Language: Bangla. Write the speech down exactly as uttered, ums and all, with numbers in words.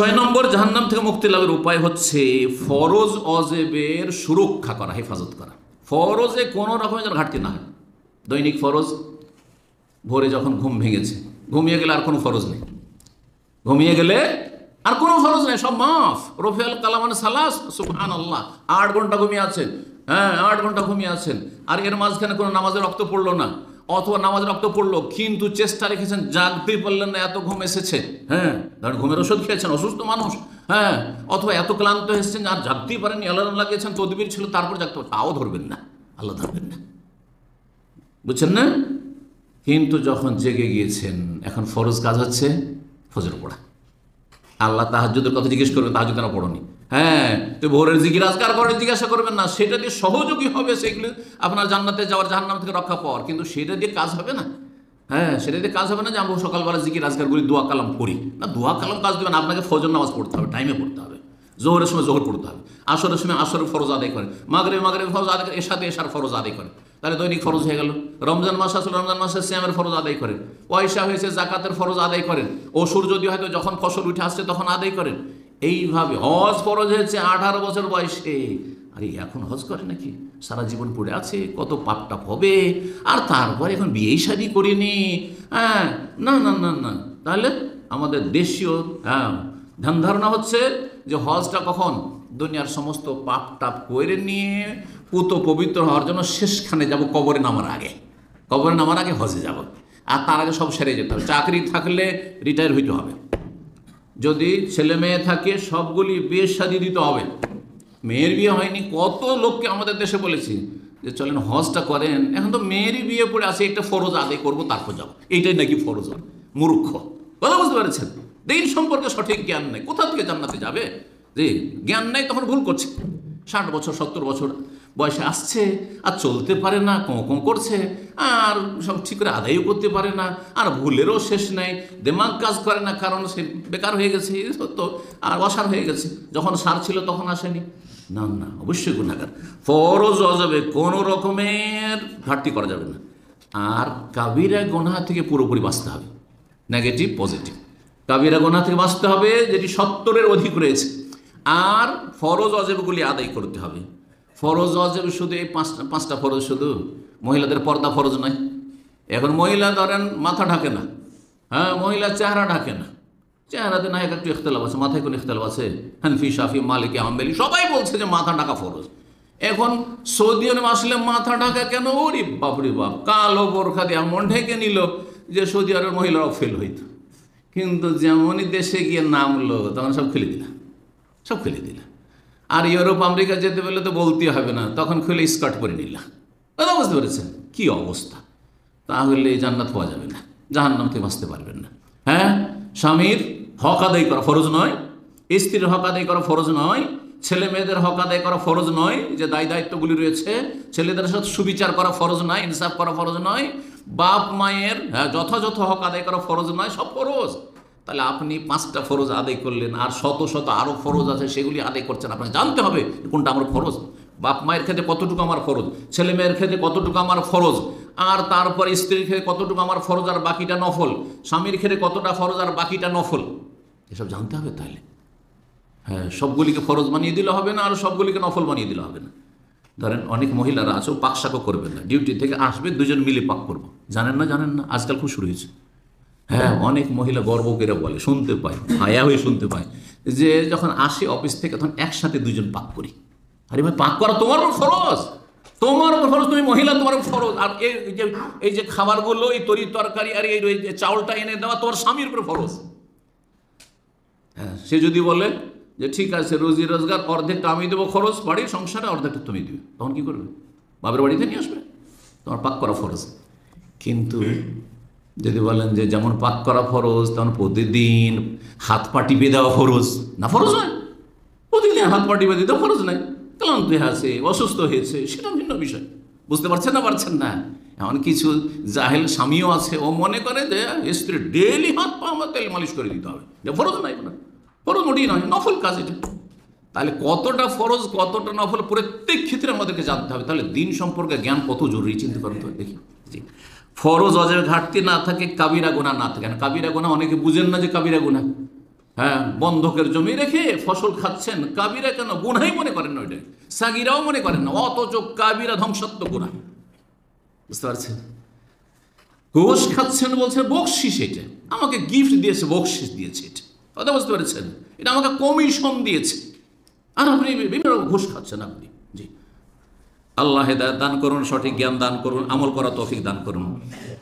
ছয় নম্বর জাহান্নাম থেকে মুক্তি লাভের উপায় হচ্ছে ফরজ অজেবের সুরক্ষা করা, হেফাজত করা। ফরজে কোনো রকমের যেন ঘাটতি না হয়। দৈনিক ফরজ, ভোরে যখন ঘুম ভেঙেছে, ঘুমিয়ে গেলে আর কোনো ফরজ নেই, ঘুমিয়ে গেলে আর কোনো ফরজ নেই, সব মাফ। রফিয়াল কালামান সালাস, সুবহানাল্লাহ, আট ঘন্টা ঘুমিয়ে আছেন, হ্যাঁ আট ঘন্টা ঘুমিয়ে আছেন, আর এর মাঝখানে কোনো নামাজের রক্ত পড়লো না, অথবা নামাজের রক্ত পড়লো কিন্তু চেষ্টা রেখেছেন, জাগতেই পারলেন না, এত ঘুম এসেছে, হ্যাঁ ধরেন ঘুমের ওষুধ খেয়েছেন, অসুস্থ মানুষ, হ্যাঁ, অথবা এত ক্লান্ত এসেছেন আর জাগতেই পারেননি, অ্যালার্ম লাগিয়েছেন, তদবির ছিল, তারপর জাগতে পারেন, তাও ধরবেন না, আল্লাহ ধরবেন না, বুঝছেন না? কিন্তু যখন জেগে গিয়েছেন, এখন ফরজ কাজ হচ্ছে ফজর পড়া। আল্লাহ তাহাজ্জুদের কথা জিজ্ঞেস করবেন, তাহাজ্জুদ কেন পড়নি? হ্যাঁ, তো ভোরের জিকির আজকার করেন, জিজ্ঞাসা করবেন না, সেটা দিয়ে সহযোগী হবে সেগুলো আপনার জান্নাতে যাওয়ার, জাহান্নাম থেকে রক্ষা পাওয়ার, কিন্তু সেটা দিয়ে কাজ হবে না। হ্যাঁ, সেটা দিয়ে কাজ হবে না যে আমরা সকালবেলা জিকির আজকারগুলি দোয়া কালাম পড়ি না, দোয়া কালাম কাজ দেবেন, আপনাকে ফজর নামাজ পড়তে হবে, টাইমে পড়তে হবে, জোহরের সময় জোহর পড়তে হবে, আসরের সময় আসরের ফরজ আদায় করেন, মাগরিব মাগরিব ফরজ আদায় করে, এশাতে এশার ফরজ আদায় করেন, তাহলে দৈনিক ফরজ হয়ে গেল। রমজান মাস আসলে রমজান মাসে সিয়ামের ফরজ আদায় করেন, পয়সা হয়েছে জাকাতের ফরজ আদায় করেন, অসুর যদি হয়তো যখন ফসল উঠে আসছে তখন আদায় করেন। এইভাবে হজ ফরজ হয়েছে আঠারো বছর বয়সে, আরে এখন হজ করে নাকি, সারা জীবন পড়ে আছে, কত পাপ টাপ হবে, আর তারপর এখন বিয়ে শাদী করিনি, হ্যাঁ না না না না, তাহলে আমাদের দেশীয় হ্যাঁ ধ্যান ধারণা হচ্ছে যে হজটা কখন, দুনিয়ার সমস্ত পাপ টাপ করে নিয়ে পুত পবিত্র হওয়ার জন্য শেষখানে যাব, কবরে নামার আগে, কবরে নামার আগে হজে যাব, আর তার আগে সব সেরে যেতে হবে। চাকরি থাকলে রিটায়ার হইতে হবে, যদি ছেলে মেয়ে থাকে সবগুলি বিয়ে শাদী দিতে হবে, মেয়ের বিয়ে হয়নি, কত লোককে আমাদের দেশে বলেছি যে চলেন হজটা করেন, এখন তো মেয়েরই বিয়ে পড়ে আছে, একটা ফরজ আদায় করবো তারপর যাবো, এইটাই নাকি ফরজ। মূর্খ, কথা বুঝতে পেরেছেন? দিন সম্পর্কে সঠিক জ্ঞান নেই, কোথা থেকে জান্নাতে যাবে? যে জ্ঞান নেই তখন ভুল করছে, ষাট বছর সত্তর বছর বয়সে আসছে আর চলতে পারে না, কোঁ কোঁ করছে, আর সব ঠিক করে আদায়ও করতে পারে না, আর ভুলেরও শেষ নেই, দেমাগ কাজ করে না, কারণ সে বেকার হয়ে গেছে, সত্য আর অসার হয়ে গেছে, যখন সার ছিল তখন আসেনি। না না, অবশ্যই গুনাহগার। ফরজ অজবে কোনো রকমের ঘাটতি করা যাবে না, আর কাবিরা গুনাহ থেকে পুরোপুরি বাঁচতে হবে, নেগেটিভ পজিটিভ। কাবিরা গুনাহ থেকে বাঁচতে হবে যেটি সত্তরের অধিক রয়েছে, আর ফরজ অজেবগুলি আদায় করতে হবে। ফরজ অজেব শুধু এই পাঁচটা পাঁচটা ফরজ, শুধু মহিলাদের পর্দা ফরজ নয়। এখন মহিলা ধরেন মাথা ঢাকে না, হ্যাঁ মহিলা চেহারা ঢাকে না, চেহারাতে না একটু ইখতলাফ আছে, মাথায় কোনো ইখতলাফ আছে, হানফি শাফি মালিকি হাম্বলি সবাই বলছে যে মাথা ঢাকা ফরজ। এখন সৌদি আরব আসলে মাথা ঢাকা কেন, ওরে বাপরে বাপ, কালো বোরখা দিয়ে এমন ঢেকে নিল যে সৌদি আরবের মহিলারাও ফেল হইত, কিন্তু যেমনই দেশে গিয়ে নামলো তখন সব খুলে দিল, সব খুলে দিল। আর ইউরোপ আমেরিকা যেতে পারলে তো বলতে হবে না, তখন খুলে স্কার্ট পরে নিল, কথা বুঝতে পেরেছেন কী অবস্থা? তাহলে জান্নাত পাওয়া যাবে না, জাহান্নাম থেকে বাঁচতে পারবেন না। হ্যাঁ, স্বামীর হক আদায় করা ফরজ নয়, স্ত্রীর হক আদায় করা ফরজ নয়, ছেলে মেয়েদের হক আদায় করা ফরজ নয়, যে দায় দায়িত্বগুলি রয়েছে ছেলেদের সাথে সুবিচার করা ফরজ নয়, ইনসাফ করা ফরজ নয়, বাপ মায়ের হ্যাঁ যথাযথ হক আদায় করা ফরজ নয়, সব ফরজ। তাহলে আপনি পাঁচটা ফরজ আদায় করলেন, আর শত শত আরও ফরজ আছে সেগুলি আদায় করছেন, আপনাকে জানতে হবে কোনটা আমার ফরজ। বাপ মায়ের ক্ষেত্রে কতটুকু আমার ফরজ, ছেলে মেয়ের ক্ষেত্রে কতটুকু আমার ফরজ, আর তারপর স্ত্রীর ক্ষেত্রে কতটুকু আমার ফরজ আর বাকিটা নফল, স্বামীর ক্ষেত্রে কতটা ফরজ আর বাকিটা নফল, এসব জানতে হবে। তাহলে হ্যাঁ, সবগুলিকে ফরজ বানিয়ে দিলে হবে না, আর সবগুলিকে নফল বানিয়ে দিলে হবে না। ধরেন অনেক মহিলারা আছে পাকশাকও করবেন না, ডিউটি থেকে আসবে দুজন মিলে পাক করবো, জানেন না জানেন না আজকাল খুব শুরু হয়েছে। হ্যাঁ, অনেক মহিলা গর্ব করে বলে, শুনতে পাই, হায়া হয়ে শুনতে পাই, যে যখন আসি অফিস থেকে তখন একসাথে দুজন পাক করি। আরে ভাই, পাক করা তোমার উপর ফরজ, তোমার উপর ফরজ, তুমি মহিলা, তোমার উপর ফরজ। আর এই যে এই যে খাবারগুলো, এই তরি তরকারি আর এই চাউলটা এনে দেওয়া তোমার স্বামীর উপর ফরজ। হ্যাঁ, সে যদি বলে যে ঠিক আছে রোজি রোজগার অর্ধেকটা আমি দেবো খরচ, বাড়ির সংসারে অর্ধেকটা তুমি দিবে, তখন কি করবে? বাপের বাড়িতে নিয়ে আসবে, তোমার পাক করা ফরজ। কিন্তু যদি বলেন যে যেমন পাক করা ফরজ তেমন প্রতিদিন হাত পা টিপে দেওয়া ফরজ, না ফরজ নয়, প্রতিদিন হাত পা টিপে দিতে ফরজ নাই, ক্লান্ত আছে, অসুস্থ হয়েছে, সেটা ভিন্ন বিষয়। বুঝতে পারছেন না পারছেন না? এমন কিছু জাহেল স্বামীও আছে, ও মনে করে যে স্ত্রী ডেলি হাত পা আমার তেল মালিশ করে দিতে হবে, যে ফরজ নাই, না ফরজ মোটেই নয়, নফল কাজ এটা। তাহলে কতটা ফরজ কতটা নফল প্রত্যেক ক্ষেত্রে আমাদেরকে জানতে হবে। তাহলে দিন সম্পর্কে জ্ঞান কত জরুরি চিন্তা করুন তো দেখি। জি, ফরজ অজের ঘাটতি না থাকে, কাবিরা গুনাহ না থাকে। কাবিরা গুনাহ অনেকে বুঝেন না যে কাবিরা গুনাহ, হ্যাঁ, বন্ধকের জমি রেখে ফসল খাচ্ছেন, কাবিরা কেন, গুনাই মনে করেন না, ওইটা সাগিরাও মনে করেন না, অথচ কাবিরা ধ্বংসাত্মক গুনাহ। বুঝতে পারছেন? ঘুষ খাচ্ছেন, বলছে বকশিস, এটা আমাকে গিফট দিয়েছে, বকশিস দিয়েছে, এটা কথা বুঝতে পেরেছেন? এটা আমাকে কমিশন দিয়েছে, আর আপনি বিভিন্ন রকম ঘুষ খাচ্ছেন আপনি। জি, আল্লাহ হেদায়েত দান করুন, সঠিক জ্ঞান দান করুন, আমল করা তৌফিক দান করুন।